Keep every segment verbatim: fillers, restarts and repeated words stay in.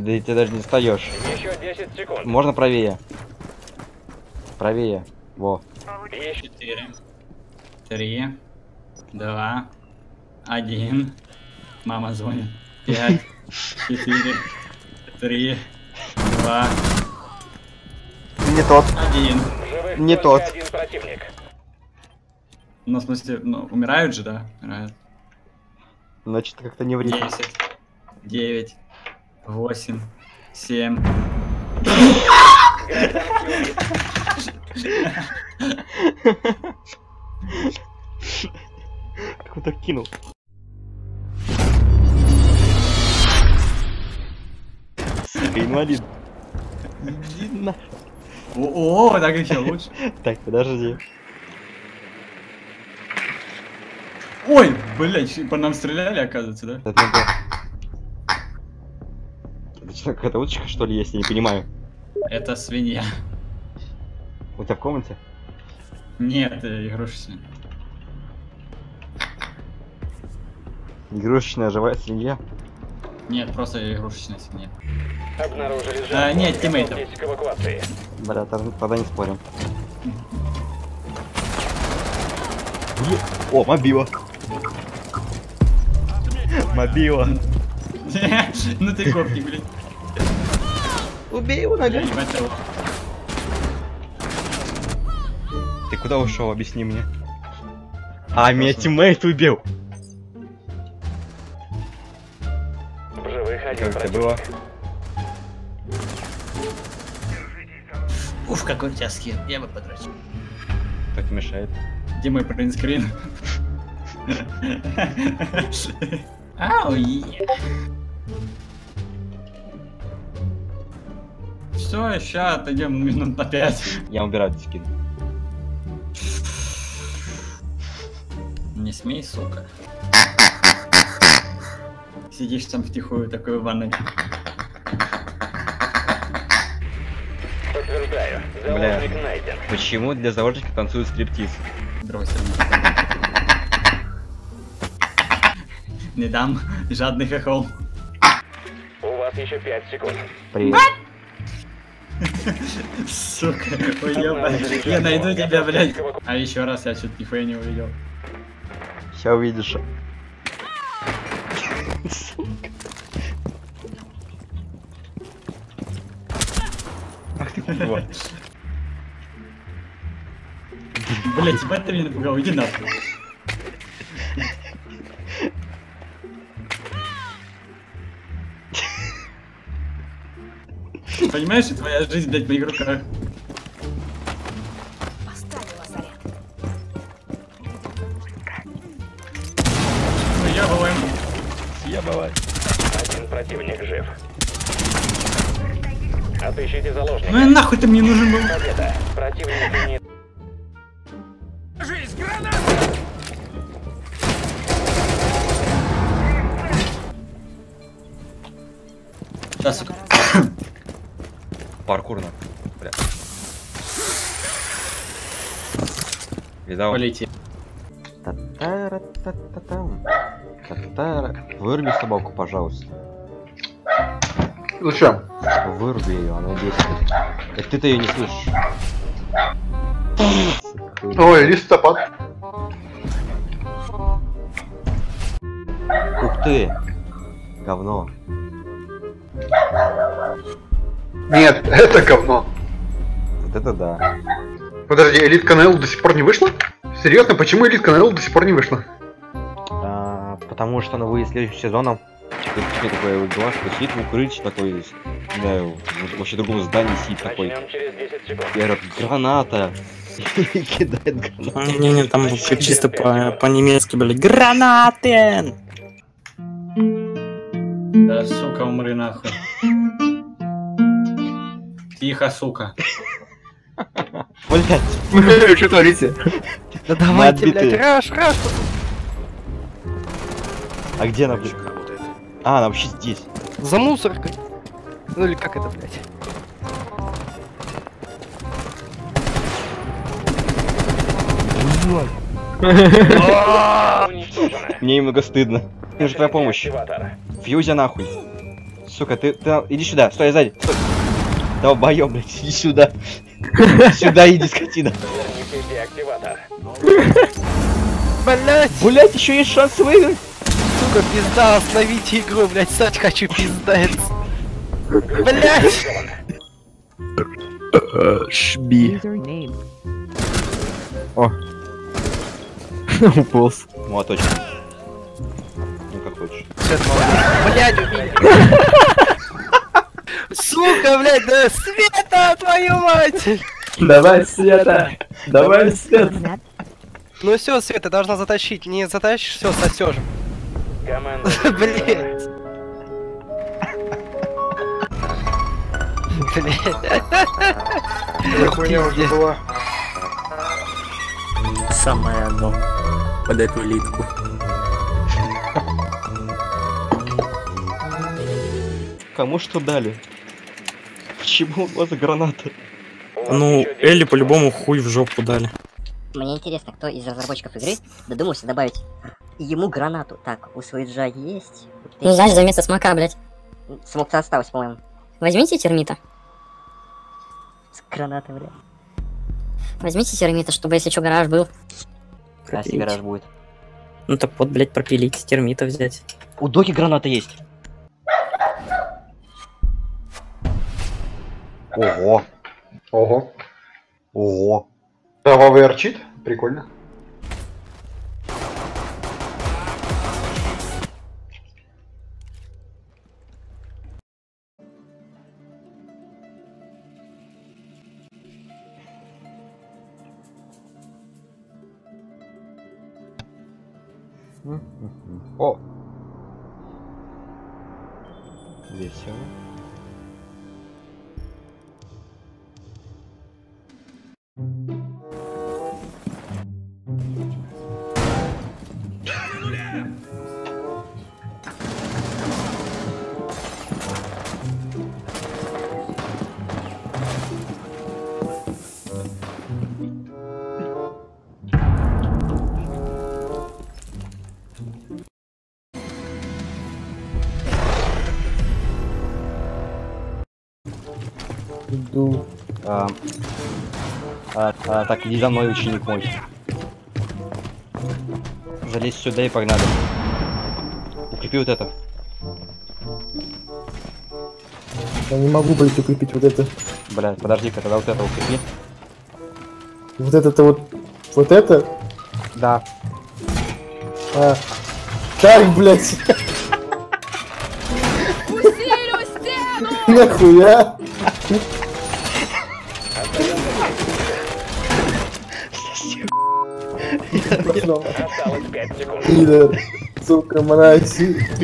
Да ты даже не встаешь. Еще десять секунд. Можно правее. Правее. Во. Четыре. Три. Два. Один. Мама звонит. Пять. Четыре. Три. Два. Не тот. Один. Живых Не только тот. один противник. Ну, в смысле, ну, умирают же, да? Умирают. Значит, как-то не вредно. Десять. Девять. Восемь. Семь. Как он так кинул? Сука, инвалид. Иди на- О, о, так еще лучше. Так, подожди. Ой, блядь, по нам стреляли, оказывается, да? Это надо- Это что, какая-то уточка, что ли, есть? Я не понимаю. Это свинья. У тебя в комнате? Нет, это игрушечная. Игрушечная живая свинья? Нет, просто игрушечная свинья. Обнаружили жертву. А, нет, тиммейтов. Готовьтесь к эвакуации. Бля, тогда, тогда не спорим. Е- О, мобила. Мобила. Ну ты гопник, блин. Убей его Я ногой. ебать его. Ты куда ушел, объясни мне. А, меня тиммейт убил. В живых один Как это противник. было? Уф, какой у тебя скин, я бы подрочил. Кто тебе мешает? Где мой принтскрин? Ау, е. Все, ща отойдем минут на пять. Я убираю этот скин. Не смей, сука. Сидишь там втихую такой в ванной. Подтверждаю. Бля. Заложник найден. Почему для заложника танцует стриптиз? Бросил. Не дам, жадный хохол. У вас еще пять секунд. Привет. Сука, уебать. Я найду тебя, блядь. А еще раз я что-то нихуя не увидел. Сейчас увидишь. Сука. Ах ты курва. Блядь, ебать ты меня напугал, иди нахуй. Понимаешь, что твоя жизнь, блядь, в моих руках. Поставила заряд. Ну ебываем. Съебывай. Один противник жив. Отыщите заложника. Ну и нахуй ты мне нужен был. Победа. Противник не... Сейчас, сука. Паркурно. Бля. Видал? Полети. Та-та-ра-та-та-там. Та-та-ра. Выруби собаку, пожалуйста. Зачем? Выруби ее, она бесит. Так ты-то ее не слышишь. Ой, листопад. Ух ты! Говно. Нет, это говно. Вот это да. Подожди, элитка на Эл до сих пор не вышла? Серьезно, почему элитка на Эл до сих пор не вышла? А, потому что она выйдет следующим сезоном. Что такое глаз, сидит в укрытии такой, не знаю, в вообще другом здании сидит такой. Начнем через десять секунд. Я говорю, граната. И кидает гранату. Не-не, там вообще чисто по- по-немецки, блядь. Гранаты! Да, сука, умри нахуй. Тихо, сука. Блять, Что творите? мы Да давайте, отбитые. блядь, раш, раш! А где она, блядь? А, она вообще здесь. За мусоркой. Ну или как это, блядь? Уничтожено. Мне немного стыдно. Мне нужна твоя помощь. Активатор. Фьюзя нахуй. Сука, ты, ты... Иди сюда, стой сзади. Стой. Долбоёб, блядь, иди сюда. Сюда иди, скотина. Верните деактиватор. Блять, Блять, еще есть шанс выиграть. сука, пизда, остановите игру, блять, сать хочу пиздец. Блять. Шби. О. Уполз. Молоточек. Ну как хочешь. Блять, убили. Сука, блять, да Света, твою мать. Давай, Света. Давай, Света. Ну все, Света, должна затащить. Не затащишь, все, сосешь. Команда. Блять. Блять. была. Самое оно. Под эту литку. Кому что дали? Почему у вас граната? Ну, Элли по-любому хуй в жопу дали. Мне интересно, кто из разработчиков игры додумался добавить ему гранату. Так, у Суиджа есть. Ну, знаешь, за место смока, блядь. Смог-то осталось, по-моему. Возьмите термита. С гранатой, бля. Возьмите термита, чтобы, если что, гараж был. А если гараж будет? Ну так вот, блядь, пропилить, термита взять. У Доки граната есть. Ого. Ого. Ого. Кровавый арчит? Прикольно. О! Весело. Иду. А, а, а, так, иди за мной, ученик мой. Залезь сюда и погнали. Укрепи вот это. Я не могу, блядь, укрепить вот это. Бля, подожди-ка, тогда вот это укрепи. Вот это-то вот... Вот это? Да. А. Так, блядь. Нахуя? Пошел. Осталось пять секунд. Пидор. Сука, мразь.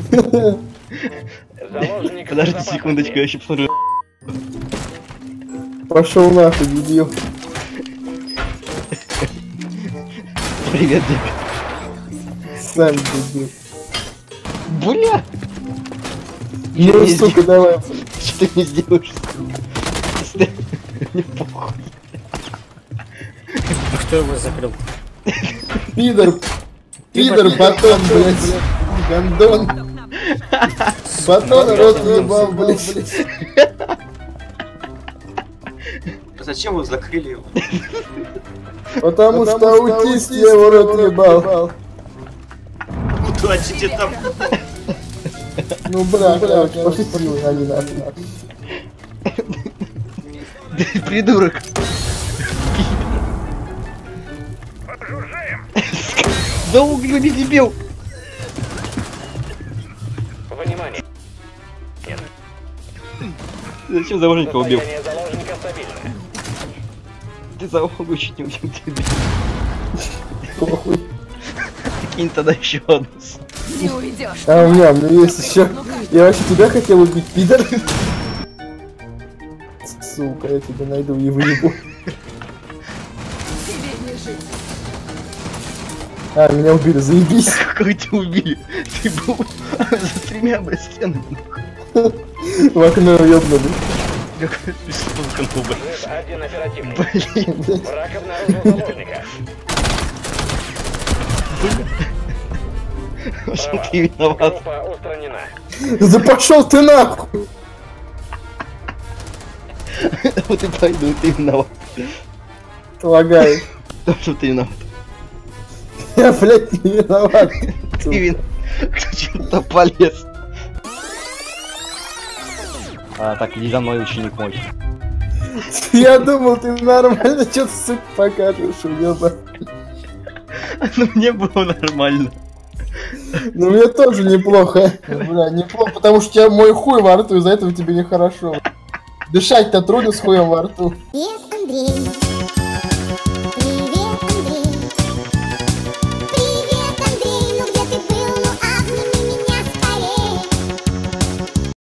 Заложник. Подожди секундочку, я еще посмотрю. Пошел нахуй, дебил. Привет, Дик. Сам дебил. Бля! Ну, не сука, давай. Что ты не сделаешь? Не похуй. Кто его закрыл? Пидор. Пидор, батон, блядь. Гандон. Батон рот ебал, блядь. Зачем вы закрыли его? Потому что аутист я его рот ебал. Удачи там. Ну, бля, бля, пошутил, а не нахуй. Придурок. За углю не дебил. Внимание. Зачем заложника убил? Состояние заложника стабильное. Ты за углу чуть не убил тебя. Похуй. Кинь тогда еще одну. Не уйдешь. А у меня, у меня есть еще. Я вообще тебя хотел убить, пидор. Сука, я тебя найду и выебу. А, меня убили, заебись. Какой тебя убили? Ты был за тремя бы стенами. В окно ёбнули. Какой ты спонкнул бы. Жив один оперативник. Блин, блядь. Враг обнаружил заложника. Что ты виноват? Группа устранена. Да пошел ты нахуй! Вот и пойду, ты виноват. Лагай. То, что ты виноват. Я, блядь, не виноват. Ты виноват. Кто что-то полез. А, так, иди за мной, ученик мой. Я думал, ты нормально что-то, сука, покажешь, уёба. Ну мне было нормально. Ну мне тоже неплохо. Бля, неплохо, потому что у тебя мой хуй во рту, из-за этого тебе нехорошо. Дышать-то трудно с хуем во рту. Привет, Андрей.